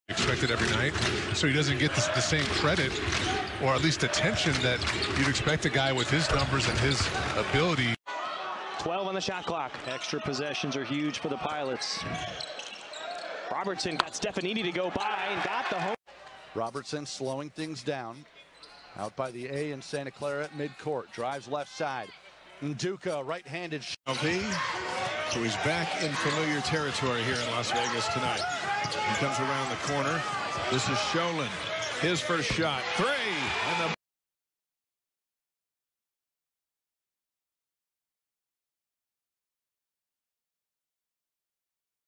Expected every night, so he doesn't get the same credit or at least attention that you'd expect a guy with his numbers and his ability. 12 on the shot clock. Extra possessions are huge for the Pilots. Robertson got Stefanini to go by and got the home. Robertson slowing things down. Out by the A in Santa Clara at midcourt. Drives left side. Nduka, right-handed. So he's back in familiar territory here in Las Vegas tonight. He comes around the corner. This is Sholin. His first shot. 3. And the